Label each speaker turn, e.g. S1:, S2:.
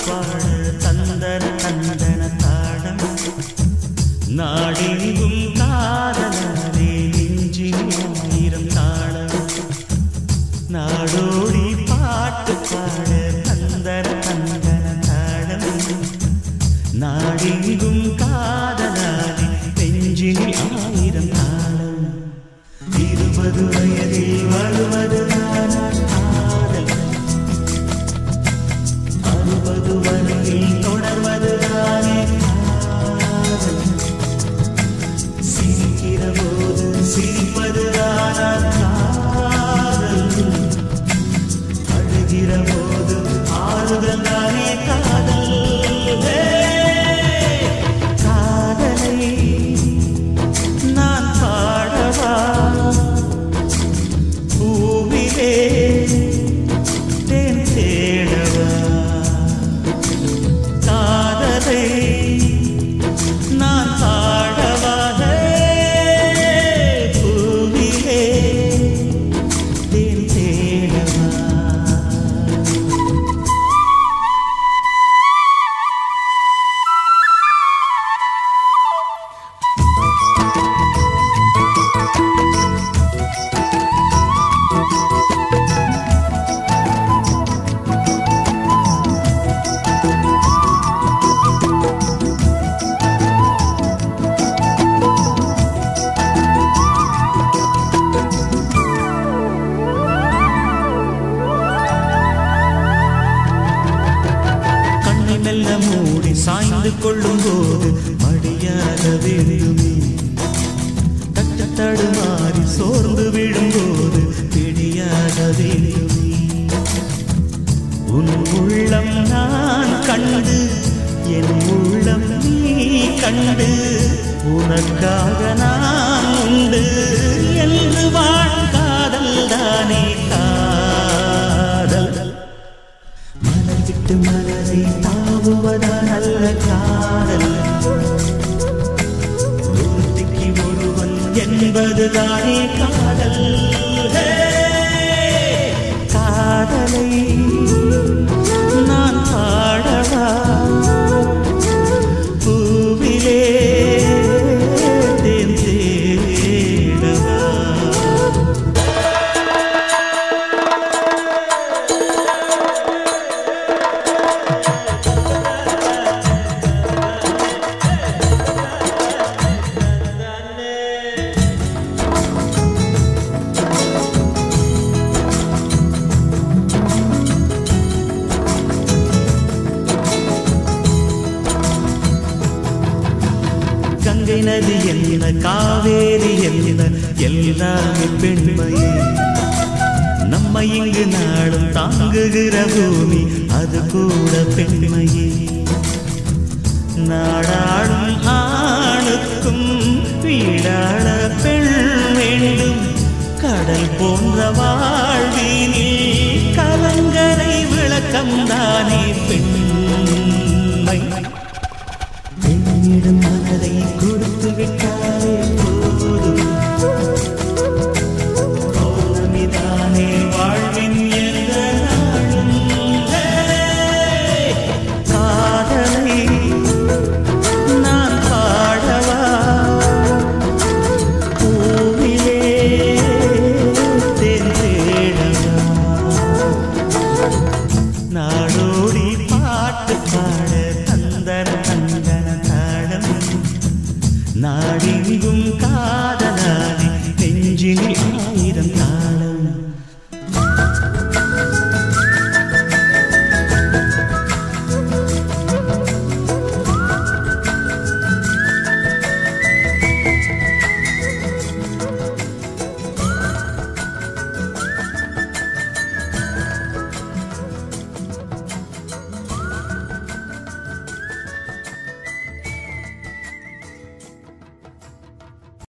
S1: பாட தந்தன தந்தன தாடம் நாடெங்கும் காதலாலே நெஞ்சில் ஆயிரம் தாளம் நாடோடி பாட்டு பாட தந்தன தந்தன தாடம் நாடெங்கும் காதலாலே நெஞ்சில் ஆயிரம் தாளம் 20 வயதில் வருவதுதான் காதல் 60 வரையில் தொடர்வதுதானே காதல் சிரிக்கிற போது சிரிப்பதுதான் காதல் அழுகிற போது ஆறுதல் தானே காதல் காதலை நான் பாடவா பூவிலே தேன் தேடவா காதலை நான் பாடவா பூவிலே தேன் தேடவா மெல்ல மூடி சாய்ந்து கொள்ளும் போது மடியாக வேண்டுமே தட்டு தடுமாறி சோர்ந்து விடும்போது பிடியாக வேண்டுமே உன் உள்ளம் நான் கண்டு என் உள்ளம் நீ கண்டு உனக்காக நான் உண்டு என்று வாழ் காதல் தானே காதல் மலர் விட்டு மலரை தாவுவதா நல்ல காதல் ஒருத்திக்கு ஒருவன் என்பதுதானே காதல் காதலை நான் பாடவா பூவிலே தேன் தேடவா கங்கை நதி என்ன காவேரி என்ன எல்லாமே பெண்மையே நம்மை இங்கு நாளும் தாங்குகிற பூமி அது கூட பெண்மையே நாடாளும் ஆணுக்கும் வீடாள பெண் வேண்டும் கடல் போன்ற வாழ்வினில் கலங்கரை விளக்கம் தானே பெண்